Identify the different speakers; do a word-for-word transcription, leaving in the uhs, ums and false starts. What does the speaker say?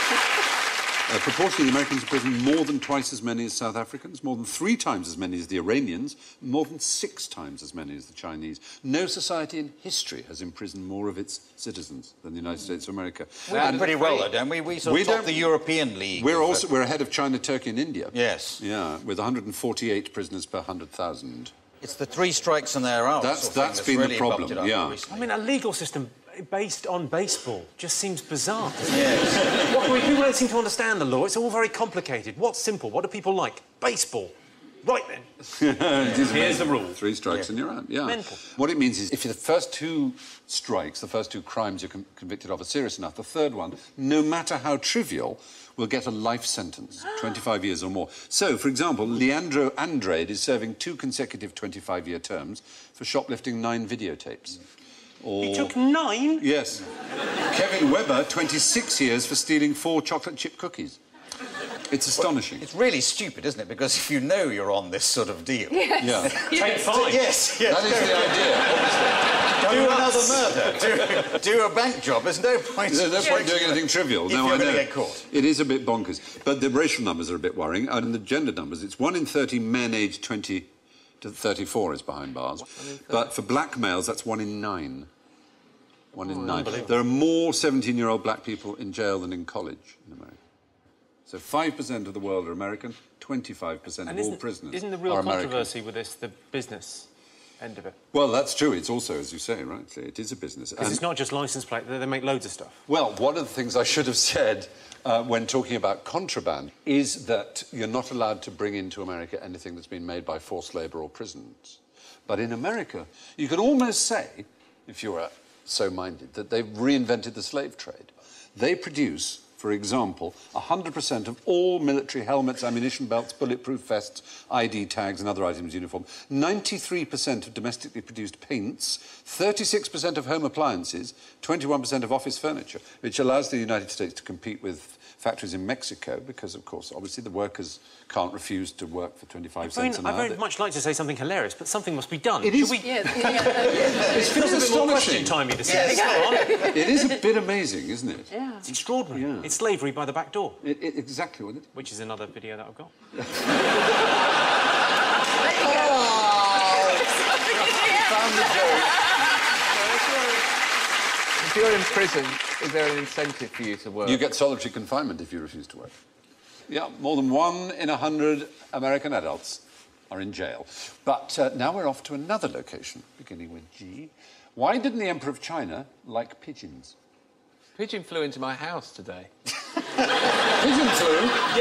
Speaker 1: Uh, proportionally, the Americans imprison more than twice as many as South Africans, more than three times as many as the Iranians, more than six times as many as the Chinese. No society in history has imprisoned more of its citizens than the United States of America.
Speaker 2: We do pretty well, though, don't we? We sort of top the European League.
Speaker 1: We're also we're ahead of China, Turkey, and India.
Speaker 2: Yes.
Speaker 1: Yeah, with one hundred forty-eight prisoners per one hundred thousand.
Speaker 2: It's the three strikes and they're out.
Speaker 1: That's
Speaker 2: sort of
Speaker 1: that's
Speaker 2: that's
Speaker 1: been
Speaker 2: really
Speaker 1: the problem. Yeah.
Speaker 3: I mean, a legal system based on baseball just seems bizarre.
Speaker 2: Yes.
Speaker 3: What, we, people don't seem to understand the law. It's all very complicated. What's simple? What do people like? Baseball. Right then. Here's the rule.
Speaker 1: Three strikes
Speaker 2: yeah.
Speaker 1: and you're out. Yeah.
Speaker 3: Mental.
Speaker 1: What it means is if the first two strikes, the first two crimes you're con convicted of are serious enough, the third one, no matter how trivial, will get a life sentence, twenty-five years or more. So, for example, Leandro Andrade is serving two consecutive twenty-five-year terms for shoplifting nine videotapes. Or...
Speaker 3: He took nine?
Speaker 1: Yes. Kevin Webber, twenty-six years for stealing four chocolate chip cookies. It's astonishing.
Speaker 2: Well, it's really stupid, isn't it? Because if you know you're on this sort of deal...
Speaker 4: Yes.
Speaker 1: Yeah.
Speaker 3: Take five.
Speaker 2: Yes, yes.
Speaker 1: That is
Speaker 2: the idea, obviously. Do another murder. Do, do a bank job. There's no point...
Speaker 1: There's no point doing anything trivial.
Speaker 2: If
Speaker 1: no,
Speaker 2: you're
Speaker 1: I know.
Speaker 2: going to get caught.
Speaker 1: It is a bit bonkers. But the racial numbers are a bit worrying. And the gender numbers, it's one in thirty men aged twenty to thirty-four is behind bars. But for black males, that's one in nine. One in
Speaker 3: oh,
Speaker 1: nine. There are more seventeen-year-old black people in jail than in college in America. So five percent of the world are American, twenty-five percent of all prisoners
Speaker 3: Isn't the real
Speaker 1: are
Speaker 3: controversy
Speaker 1: American.
Speaker 3: with this the business end of it?
Speaker 1: Well, that's true. It's also, as you say, right, it is a business.
Speaker 3: Because it's not just licence plate, they make loads of stuff.
Speaker 1: Well, one of the things I should have said uh, when talking about contraband is that you're not allowed to bring into America anything that's been made by forced labour or prisons. But in America, you could almost say, if you were so minded, that they've reinvented the slave trade. They produce, for example, one hundred percent of all military helmets, ammunition belts, bulletproof vests, I D tags and other items uniform, ninety-three percent of domestically produced paints, thirty-six percent of home appliances, twenty-one percent of office furniture, which allows the United States to compete with factories in Mexico because, of course, obviously the workers can't refuse to work for twenty-five cents an hour.
Speaker 3: I very much like to say something hilarious, but something must be done.
Speaker 1: It is...
Speaker 3: We...
Speaker 4: Yes, yeah.
Speaker 1: It's
Speaker 3: a bit more
Speaker 1: astonishing.
Speaker 3: question timey this
Speaker 2: Yes.
Speaker 3: evening.
Speaker 1: It is a bit amazing, isn't it?
Speaker 4: Yeah.
Speaker 3: It's extraordinary.
Speaker 1: Yeah.
Speaker 3: It's slavery by the back door.
Speaker 1: It, it, exactly, wasn't it?
Speaker 3: Which is another video that I've got.
Speaker 5: Found the joke. If you're in prison, is there an incentive for you to work?
Speaker 1: You get solitary confinement if you refuse to work. Yeah, more than one in a hundred American adults are in jail. But uh, now we're off to another location, beginning with G. Why didn't the Emperor of China like pigeons?
Speaker 5: Pigeon flew into my house today.
Speaker 1: Pigeon flew?